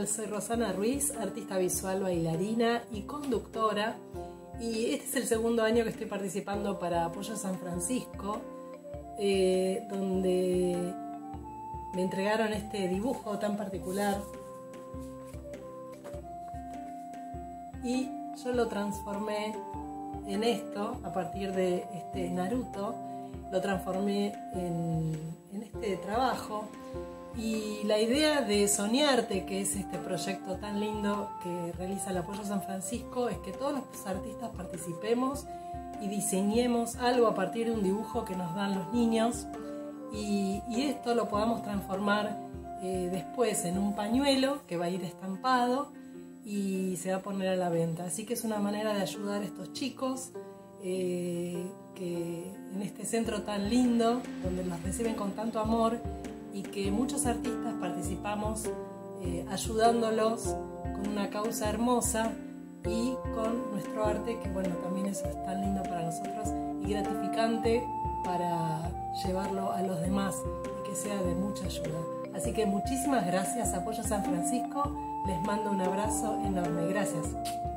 Soy Rosana Ruiz, artista visual, bailarina y conductora. Y este es el segundo año que estoy participando para Apoyo San Francisco, donde me entregaron este dibujo tan particular. Y yo lo transformé en esto, a partir de este Naruto, lo transformé en este trabajo. Y la idea de Soñarte, que es este proyecto tan lindo que realiza el Apoyo San Francisco, es que todos los artistas participemos y diseñemos algo a partir de un dibujo que nos dan los niños y esto lo podamos transformar después en un pañuelo que va a ir estampado y se va a poner a la venta. Así que es una manera de ayudar a estos chicos que en este centro tan lindo, donde los reciben con tanto amor, y que muchos artistas participamos ayudándolos con una causa hermosa y con nuestro arte, que bueno, también eso es tan lindo para nosotros y gratificante para llevarlo a los demás y que sea de mucha ayuda. Así que muchísimas gracias, Apoyo San Francisco, les mando un abrazo enorme, gracias.